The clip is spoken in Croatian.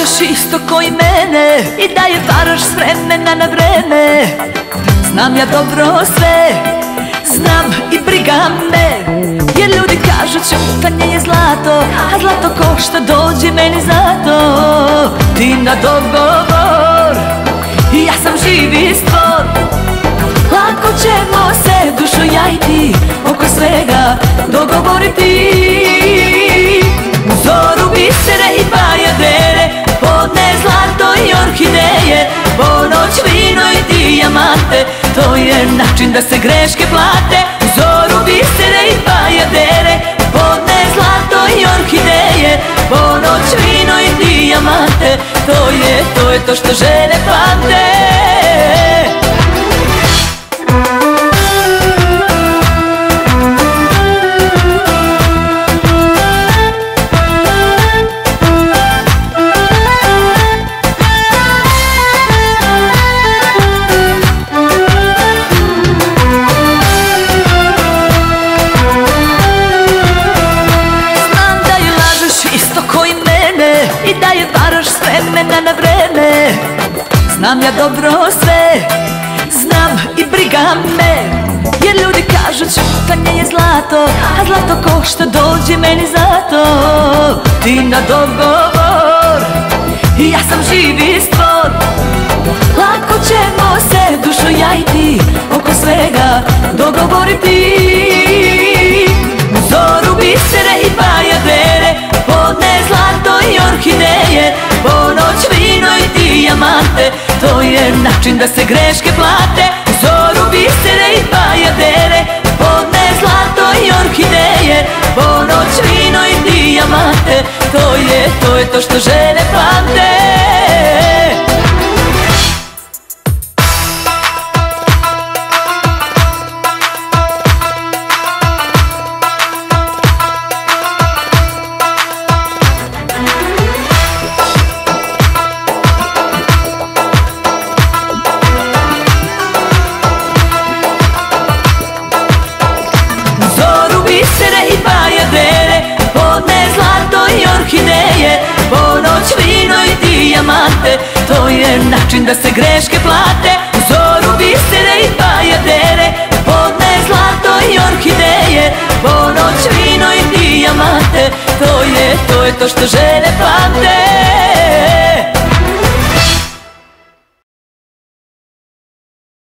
lažeš isto ko i mene i da je varaš s vremena na vreme. Znam ja dobro sve, znam i briga me, jer ljudi kažu ćutanje je zlato, a zlato košta, dođi meni zato. Ti na dogovor i ja sam živi stvor, lako ćemo se dušo ja i ti oko svega dogovoriti. U zoru bisere i bajadere, podne zlato i orhideje, ponoć vino i dijamante, to je način da se greške plate. U zoru bisere i bajadere, podne zlato i orhideje, ponoć vino i dijamante, to je to što žene pamte. I da je varaš s vremena na vreme. Znam ja dobro sve, znam i briga me, jer ljudi kažu ćutanje je zlato, a zlato košta, dođi meni zato. Ti na dogovor i ja sam živi stvor, lako ćemo se dušo ja i ti oko svega dogovoriti. U zoru bisere i bajadere, podne zlato i orhideje, ponoć vino i dijamante, to je način da se greške plate. U zoru bisere i bajadere, podne zlato i orhideje, ponoć vino i dijamante, to je to što žene pamte. Bisere i bajadere, podne zlato i orhideje, ponoć vino i dijamante, to je način da se greške plate. U zoru bisere i bajadere, podne zlato i orhideje, ponoć vino i dijamante, to je to što žene pamte.